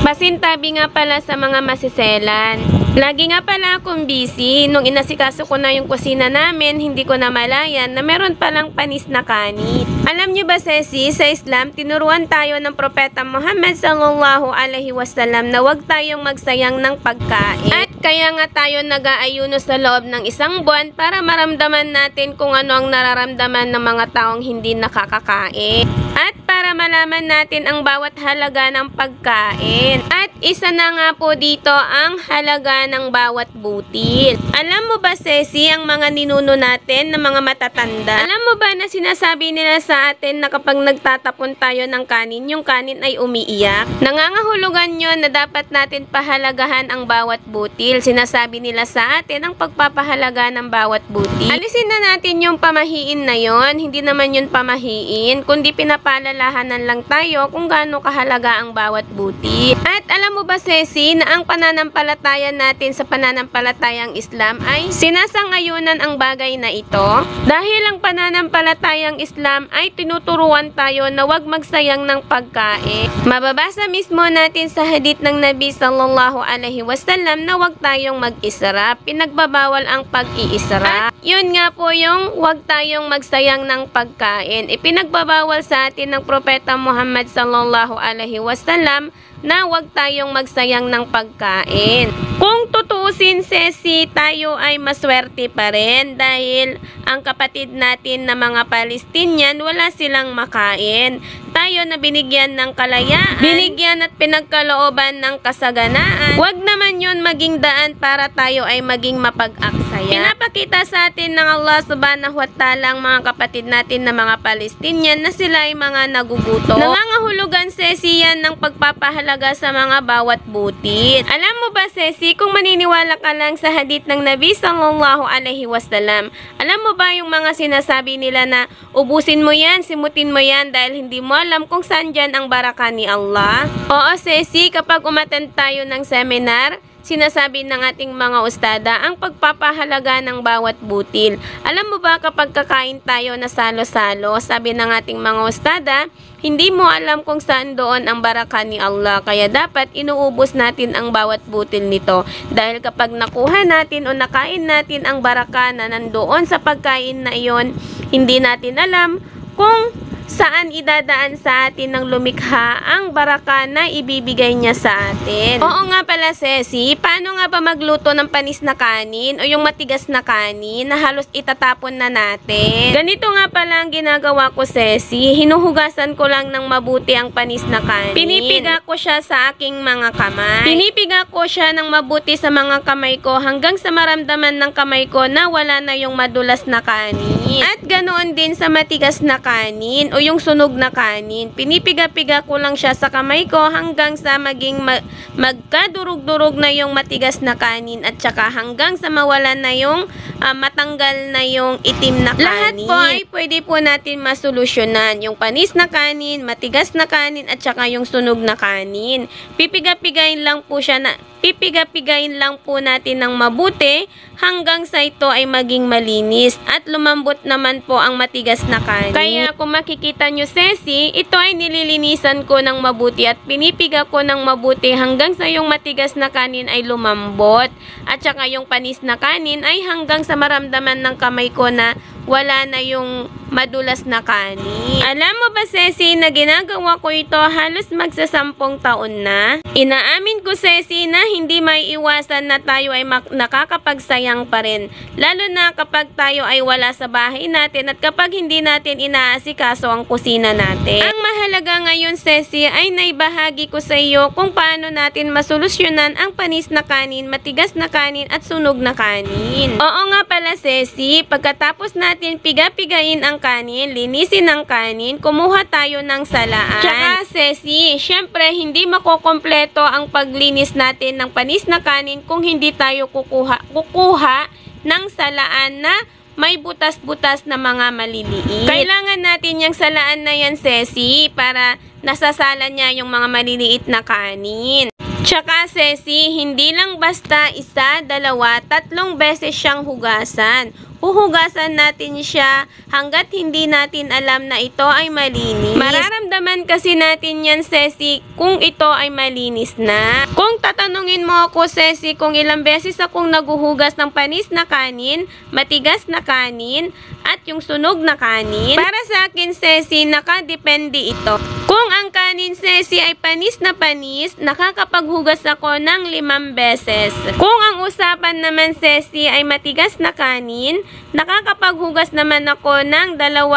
Pasintabi nga pala sa mga masiselan. Lagi nga pala akong busy. Nung inasikaso ko na yung kusina namin, hindi ko na malayan na meron palang panis na kanin. Alam nyo ba, Sesi, sa Islam, tinuruan tayo ng Propeta Muhammad sallallahu alaihi wasallam na huwag tayong magsayang ng pagkain. At kaya nga tayo nag-aayuno sa loob ng isang buwan para maramdaman natin kung ano ang nararamdaman ng mga taong hindi nakakakain. At para malaman natin ang bawat halaga ng pagkain. At isa na nga po dito ang halaga ng bawat butil. Alam mo ba, Sesi, ang mga ninuno natin na mga matatanda? Alam mo ba na sinasabi nila sa atin na kapag nagtatapon tayo ng kanin, yung kanin ay umiiyak? Nangangahulugan yun na dapat natin pahalagahan ang bawat butil. Sinasabi nila sa atin ang pagpapahalaga ng bawat butil. Alisin na natin yung pamahiin na yon. Hindi naman yun pamahiin, kundi pinapalalahanan lang tayo kung gaano kahalaga ang bawat butil. At alam mo ba, Sesi, na ang pananampalataya natin sa pananampalatayang Islam ay sinasangayunan ang bagay na ito? Dahil ang pananampalatayang Islam ay tinuturuan tayo na huwag magsayang ng pagkain. Mababasa mismo natin sa hadith ng Nabi sallallahu alaihi wasallam na huwag tayong mag-isra. Pinagbabawal ang pag-iisra. At yun nga po yung huwag tayong magsayang ng pagkain. Ipinagbabawal sa atin ng Propeta Muhammad sallallahu alaihi wasallam na huwag tayong magsayang ng pagkain. Kung tutuusin, Sesi, tayo ay maswerte pa rin dahil ang kapatid natin na mga Palestinian, wala silang makain. Tayo na binigyan ng kalayaan, binigyan at pinagkalooban ng kasaganaan. Huwag naman yun maging daan para tayo ay maging mapag-aksaya. Pinapakita sa atin ng Allah subhanahu wa ta'ala ang mga kapatid natin na mga Palestinian na sila ay mga nagugutom. Nangangahulugan, Sesi, yan ng pagpapahalaga sa mga bawat butil. Alam mo ba, Sesi, kung maniniwala ka lang sa hadith ng Nabi sallallahu alaihi wasallam, alam mo ba yung mga sinasabi nila na ubusin mo yan, simutin mo yan dahil hindi mo alam kung saan dyan ang baraka ni Allah? Oo, Sesi, kapag umattend tayo ng seminar, sinasabi ng ating mga ustada ang pagpapahalaga ng bawat butil. Alam mo ba kapag kakain tayo na salo-salo, sabi ng ating mga ustada, hindi mo alam kung saan doon ang baraka ni Allah. Kaya dapat inuubos natin ang bawat butil nito. Dahil kapag nakuha natin o nakain natin ang baraka na nandoon sa pagkain na iyon, hindi natin alam kung saan idadaan sa atin ng lumikha ang baraka na ibibigay niya sa atin. Oo nga pala, Sesi, paano nga ba magluto ng panis na kanin o yung matigas na kanin na halos itatapon na natin? Ganito nga pala ang ginagawa ko, Sesi. Hinuhugasan ko lang ng mabuti ang panis na kanin. Pinipiga ko siya sa aking mga kamay. Pinipiga ko siya ng mabuti sa mga kamay ko hanggang sa maramdaman ng kamay ko na wala na yung madulas na kanin. At ganoon din sa matigas na kanin o yung sunog na kanin. Pinipiga-piga ko lang siya sa kamay ko hanggang sa maging magkadurog-durog na yung matigas na kanin at saka hanggang sa mawalan na yung matanggal na yung itim na kanin. Lahat po ay pwede po natin masolusyonan. Yung panis na kanin, matigas na kanin at saka yung sunog na kanin. Pipiga-pigayin lang po siya na pipiga-pigayin lang po natin ng mabuti hanggang sa ito ay maging malinis at lumambot naman po ang matigas na kanin. Kaya kung makikita nyo, Sesi, ito ay nililinisan ko ng mabuti at pinipiga ko ng mabuti hanggang sa yung matigas na kanin ay lumambot at saka yung panis na kanin ay hanggang sa maramdaman ng kamay ko na wala na yung madulas na kanin. Alam mo ba, Sesi, na ginagawa ko ito halos magsasampung taon na? Inaamin ko, Sesi, na hindi may iwasan na tayo ay nakakapagsayang pa rin. Lalo na kapag tayo ay wala sa bahay natin at kapag hindi natin inaasikaso ang kusina natin. Ang mahalaga ngayon, Sesi, ay naibahagi ko sa iyo kung paano natin masolusyonan ang panis na kanin, matigas na kanin at sunog na kanin. Oo nga pala, Sesi, pagkatapos natin piga-pigain ang kanin, linisin ang kanin, kumuha tayo ng salaan. Tsaka, Sesi, syempre hindi makokompleto ang paglinis natin ng panis na kanin kung hindi tayo kukuha ng salaan na may butas-butas na mga maliliit. Kailangan natin yung salaan na yan, Sesi, para nasasala niya yung mga maliliit na kanin. Tsaka, Sesi, hindi lang basta 1, 2, 3 beses siyang hugasan. huhugasan natin siya hanggat hindi natin alam na ito ay malinis. Mararamdaman kasi natin yan, Ceci, kung ito ay malinis na. Kung tatanungin mo ako, Ceci, kung ilang beses akong naguhugas ng panis na kanin, matigas na kanin, at yung sunog na kanin, para sa akin, Ceci, nakadepende ito. Kung ang kanin, Ceci, ay panis na panis, nakakapaghugas ako ng 5 beses. Kung ang usapan naman, Ceci, ay matigas na kanin, nakakapaghugas naman ako ng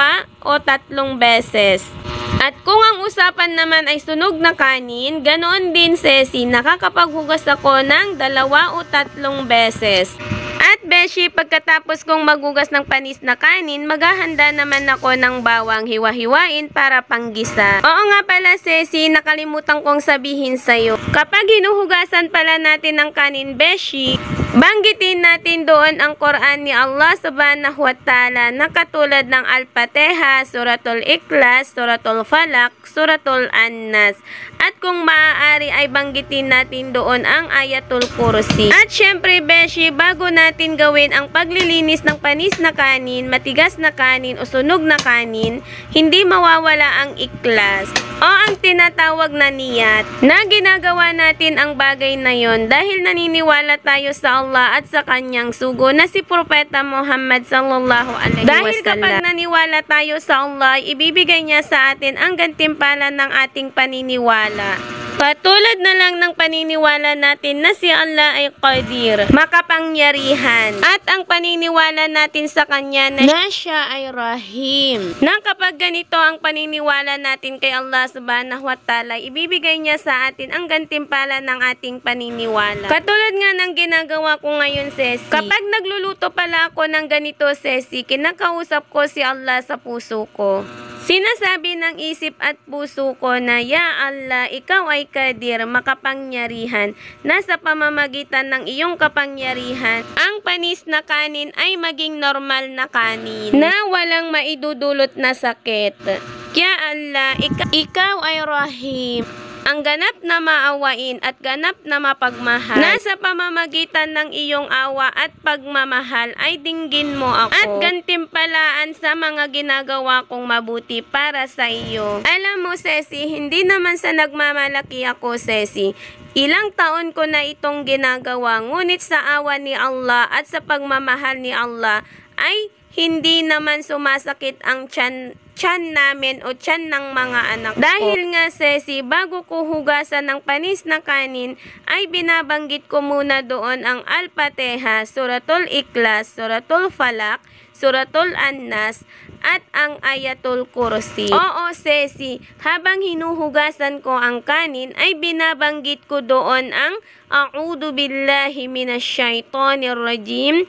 2 o 3 beses. At kung ang usapan naman ay sunog na kanin, ganoon din, Ceci, nakakapaghugas ako ng 2 o 3 beses. At beshi, pagkatapos kong maghugas ng panis na kanin, maghahanda naman ako ng bawang hiwa-hiwain para panggisa. Oo nga pala, Ceci, nakalimutan kong sabihin sa'yo. Kapag hinuhugasan pala natin ng kanin, beshi, banggitin natin doon ang Quran ni Allah subhanahu wa ta'ala na katulad ng Al-Fatiha, Suratul Ikhlas, Suratul Falaq, Suratul An-Nas. At kung maaari ay banggitin natin doon ang Ayatul Kursi. At syempre, beshi, bago natin gawin ang paglilinis ng panis na kanin, matigas na kanin o sunog na kanin, hindi mawawala ang ikhlas o ang tinatawag na niyat na ginagawa natin ang bagay na yon dahil naniniwala tayo sa Allah at sa kanyang sugo na si Propeta Muhammad sallallahu alaihi wasallam. Dahil kapag naniwala tayo sa Allah, ibibigay niya sa atin ang gantimpala ng ating paniniwala. Katulad na lang ng paniniwala natin na si Allah ay Qadir, makapangyarihan, at ang paniniwala natin sa Kanya na siya ay Rahim. Na kapag ganito ang paniniwala natin kay Allah subhanahu wa ta'ala, ibibigay niya sa atin ang gantimpala ng ating paniniwala. Katulad nga ng ginagawa ko ngayon, Ceci. Kapag nagluluto pala ako ng ganito, Ceci, kinakausap ko si Allah sa puso ko. Sinasabi ng isip at puso ko na, Ya Allah, ikaw ay Qadir, makapangyarihan. Nasa pamamagitan ng iyong kapangyarihan, ang panis na kanin ay maging normal na kanin na walang maidudulot na sakit. Ya Allah, ikaw ay Rahim, ang ganap na maawain at ganap na mapagmahal. Nasa pamamagitan ng iyong awa at pagmamahal ay dinggin mo ako at gantimpalaan sa mga ginagawa kong mabuti para sa iyo. Alam mo, Ceci, hindi naman sa nagmamalaki ako, Ceci. Ilang taon ko na itong ginagawa, ngunit sa awa ni Allah at sa pagmamahal ni Allah ay hindi naman sumasakit ang tiyan namin o tiyan ng mga anak ko. Dahil nga, Ceci, bago ko hugasan ng panis na kanin, ay binabanggit ko muna doon ang Al-Fatiha, Suratul Ikhlas, Suratul Falaq, Suratul An-Nas, at ang Ayatul Kursi. Oo, Ceci, habang hinuhugasan ko ang kanin, ay binabanggit ko doon ang A'udhu billahi minasyaitonir rajim.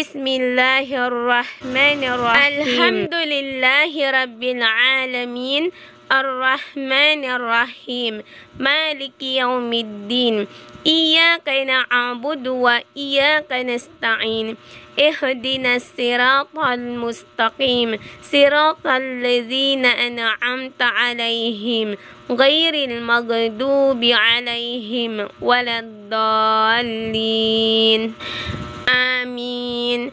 Bismillahirrahmanirrahim. Alhamdulillahi rabbil alamin. Ar-Rahmanir-Rahim. Maliki yaumiddin. Iyyaka na'budu wa iyyaka nasta'in. Ihdinas siratal mustaqim. Siratal ladzina an'amta 'alaihim ghairil maghdubi 'alaihim waladdallin. Amin.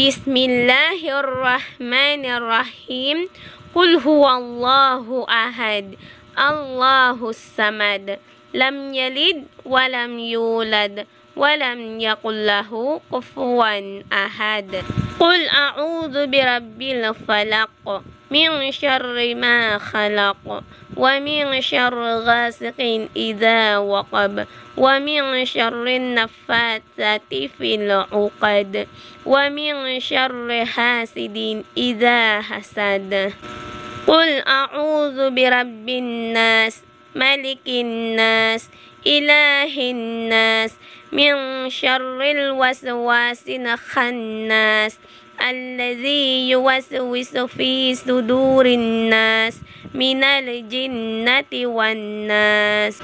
Bismillahirrahmanirrahim. Qul huwallahu ahad, Allahus samad, lam yalid walam yulad, walam yakul lahu kufuwan ahad. Qul a'udhu birabbil falaq, min syarri ma khalaq, wa min syarri ghasiqin idza waqab, wa min syarri naffatsati fil 'uqad, wa min syarri hasidin idza hasad. Qul a'udhu birabbin nas, malikin nas, ilahin nas, min syarril waswasil khannas, alladzi yuwaswisu fi sudurin nas, minal jinnati wan nas.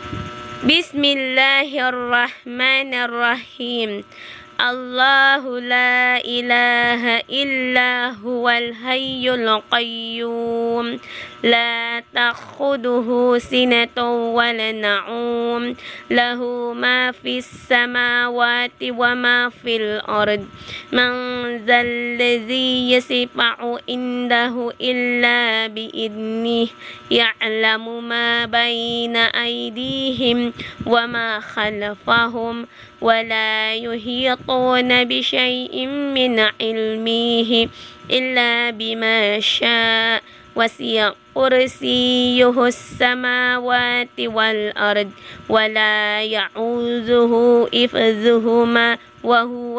Bismillahirrahmanirrahim. Allahu la ilaha illa huwal hayyul qayyum, لا تأخذه سنة ولا نوم له ما في السماوات وما في الأرض من ذا الذي يشفع عنده إلا بإذنه يعلم ما بين أيديهم وما خلفهم ولا يحيطون بشيء من علمه إلا بما شاء وسع كرسيه السماوات والأرض ولا يعوذه حفظهما وهو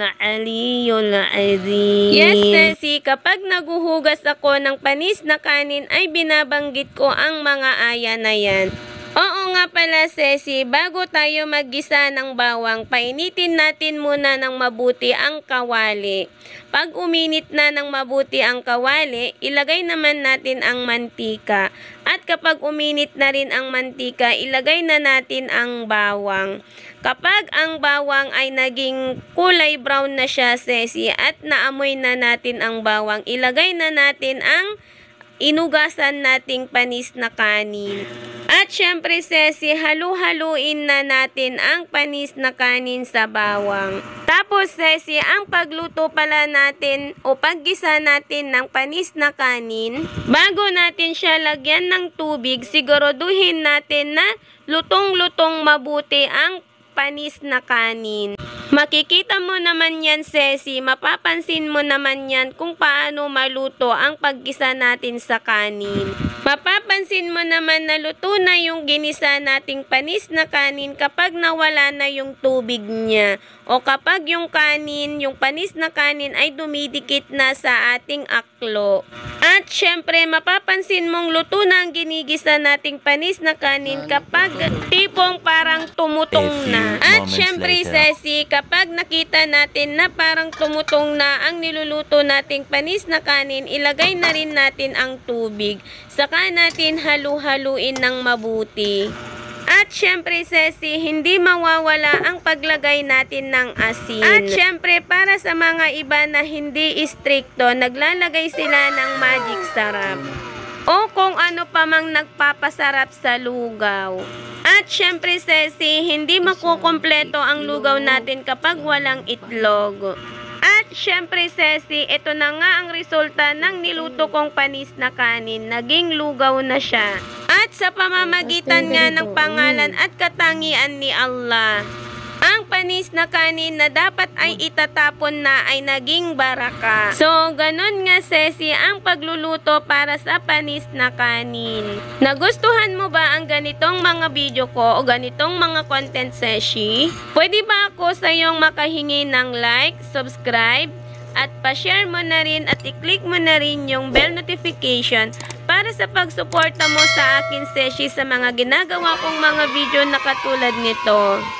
العلي العظيم. Yes, Ceci, kapag naguhugas ako ng panis na kanin ay binabanggit ko ang mga aya na yan. Oo nga pala, Ceci, bago tayo maggisa ng bawang, painitin natin muna ng mabuti ang kawali. Pag uminit na ng mabuti ang kawali, ilagay naman natin ang mantika. At kapag uminit na rin ang mantika, ilagay na natin ang bawang. Kapag ang bawang ay naging kulay brown na siya, Ceci, at naamoy na natin ang bawang, ilagay na natin ang inugasan nating panis na kanin. At syempre, Ceci, halu-haluin na natin ang panis na kanin sa bawang. Tapos, Ceci, ang pagluto pala natin o paggisa natin ng panis na kanin, bago natin siya lagyan ng tubig, siguraduhin natin na lutong-lutong mabuti ang panis na kanin. Makikita mo naman yan, Ceci, mapapansin mo naman yan kung paano maluto ang paggisa natin sa kanin. Mapapansin mo naman na luto na yung ginisa nating panis na kanin kapag nawala na yung tubig niya. O kapag yung kanin, yung panis na kanin ay dumidikit na sa ating aklo. At syempre, mapapansin mong luto na ang ginigisa nating panis na kanin kapag tipong parang tumutong na. At syempre, Ceci, kapag nakita natin na parang tumutong na ang niluluto nating panis na kanin, ilagay na rin natin ang tubig. Saka natin halu-haluin ng mabuti. At syempre, Ceci, hindi mawawala ang paglagay natin ng asin. At syempre, para sa mga iba na hindi istrikto, naglalagay sila ng magic sarap. O kung ano pa mang nagpapasarap sa lugaw. At syempre, Ceci, hindi makukumpleto ang lugaw natin kapag walang itlog. At syempre, Ceci, ito na nga ang resulta ng niluto kong panis na kanin. Naging lugaw na siya. At sa pamamagitan nga ng pangalan at katangian ni Allah, ang panis na kanin na dapat ay itatapon na ay naging baraka. So, ganun nga, Ceci, ang pagluluto para sa panis na kanin. Nagustuhan mo ba ang ganitong mga video ko o ganitong mga content, Ceci? Pwede ba ako sa iyong makahingi ng like, subscribe, at pa-share mo na rin at i-click mo na rin yung bell notification para sa pagsuporta mo sa akin, Ceci, sa mga ginagawa kong mga video na katulad nito.